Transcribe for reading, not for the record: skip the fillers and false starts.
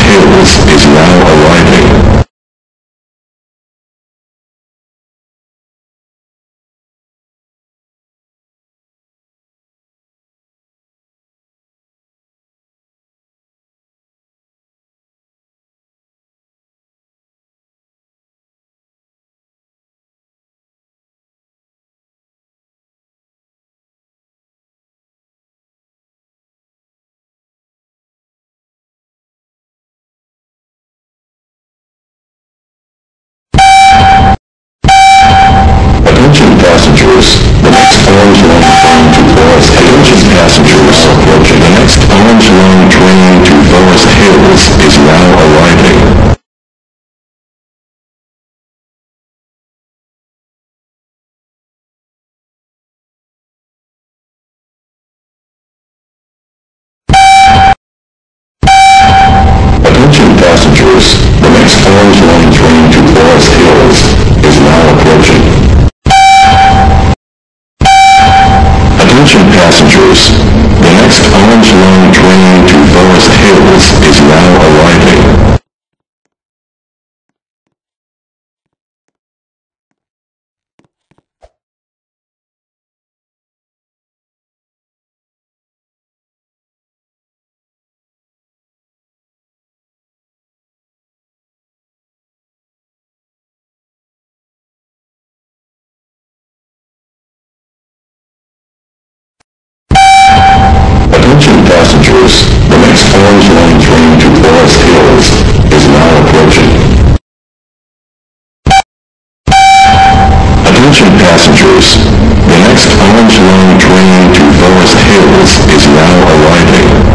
Hills is now arriving. Attention passengers, the next orange line train to Forest Hills. Passengers approaching. The next orange line train to Forest Hills is now arriving. Attention passengers, the next orange line train to Forest Hills is now approaching. Attention passengers, the next orange line train to Forest Hills is now arriving. Attention passengers, the next orange line train to Forest Hills is now approaching. Attention passengers, the next orange line train to Forest Hills is now arriving.